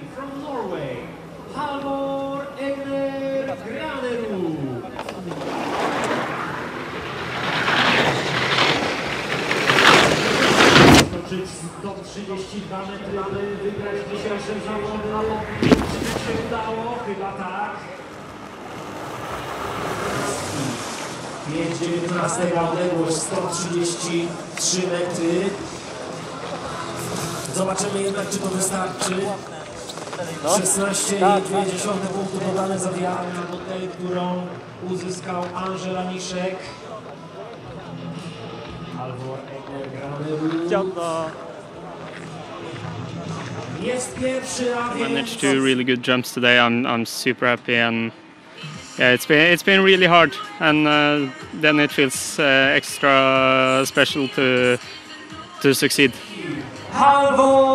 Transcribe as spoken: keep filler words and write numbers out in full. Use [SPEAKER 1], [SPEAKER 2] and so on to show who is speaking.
[SPEAKER 1] from Norway, Halvor, Egner, Granerud. Skoczyć sto trzydzieści dwa metry, aby wygrać dzisiejsze zawody na lotni. Czy się udało? Chyba tak. pięć dziewiętnaście odległość sto trzydzieści trzy metry. Zobaczymy jednak, czy to wystarczy. szesnaście i dwa punktu dodane za wiarę do tej, którą uzyskał Aniszek. Halvor, Egner, Granerud. Jest pierwszy, a
[SPEAKER 2] managed two really good jumps today. I'm I'm super happy, and yeah, it's been it's been really hard, and uh, then it feels uh, extra special to to succeed.
[SPEAKER 1] Halvor!